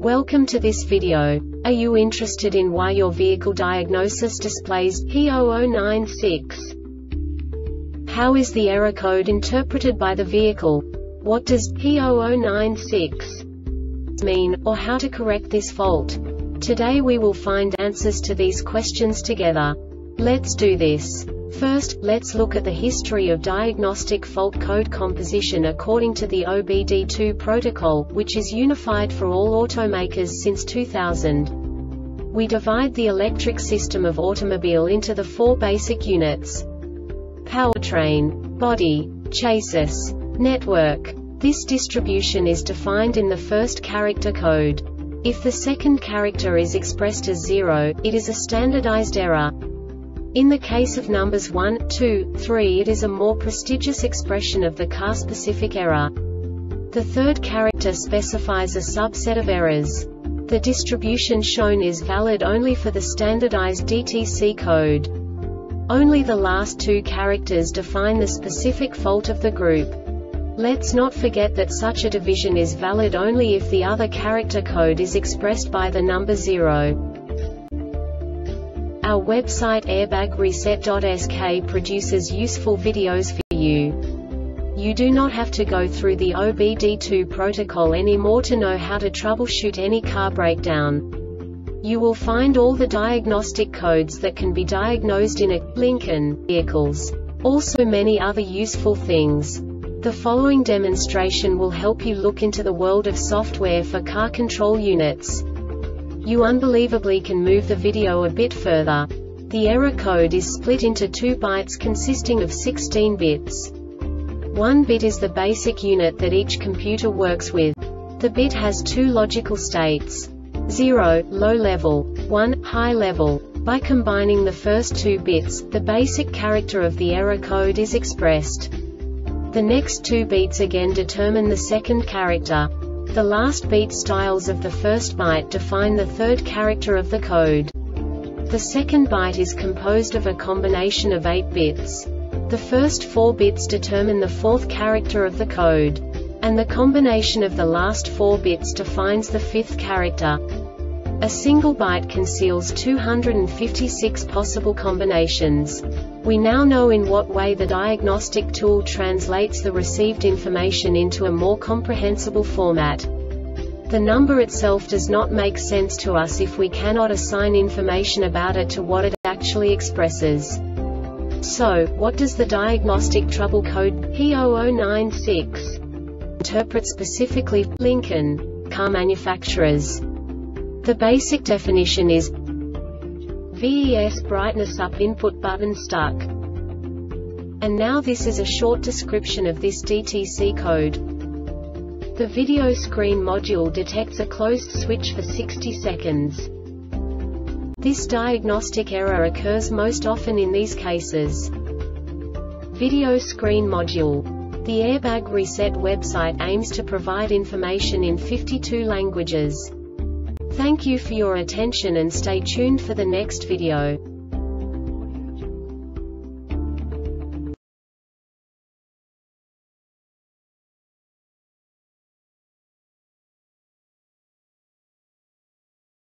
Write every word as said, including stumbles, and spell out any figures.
Welcome to this video. Are you interested in why your vehicle diagnosis displays P zero zero nine six? How is the error code interpreted by the vehicle? What does P zero zero nine six mean, or how to correct this fault? Today we will find answers to these questions together. Let's do this. First, let's look at the history of diagnostic fault code composition according to the O B D two protocol, which is unified for all automakers since two thousand. We divide the electric system of automobile into the four basic units: powertrain, body, chassis, network. This distribution is defined in the first character code. If the second character is expressed as zero, it is a standardized error. In the case of numbers one, two, three, it is a more prestigious expression of the car-specific error. The third character specifies a subset of errors. The distribution shown is valid only for the standardized D T C code. Only the last two characters define the specific fault of the group. Let's not forget that such a division is valid only if the other character code is expressed by the number zero. Our website airbag reset dot S K produces useful videos for you. You do not have to go through the O B D two protocol anymore to know how to troubleshoot any car breakdown. You will find all the diagnostic codes that can be diagnosed in a Lincoln vehicles. Also many other useful things. The following demonstration will help you look into the world of software for car control units. You unbelievably can move the video a bit further. The error code is split into two bytes consisting of sixteen bits. One bit is the basic unit that each computer works with. The bit has two logical states: zero, low level, one, high level. By combining the first two bits, the basic character of the error code is expressed. The next two beats again determine the second character. The last beat styles of the first byte define the third character of the code. The second byte is composed of a combination of eight bits. The first four bits determine the fourth character of the code. And the combination of the last four bits defines the fifth character. A single byte conceals two hundred fifty-six possible combinations. We now know in what way the diagnostic tool translates the received information into a more comprehensible format. The number itself does not make sense to us if we cannot assign information about it to what it actually expresses. So, what does the diagnostic trouble code P zero zero nine six interpret specifically for Lincoln car manufacturers? The basic definition is V E S brightness up input button stuck. And now this is a short description of this D T C code. The video screen module detects a closed switch for sixty seconds. This diagnostic error occurs most often in these cases. Video screen module. The Airbag Reset website aims to provide information in fifty-two languages. Thank you for your attention and stay tuned for the next video.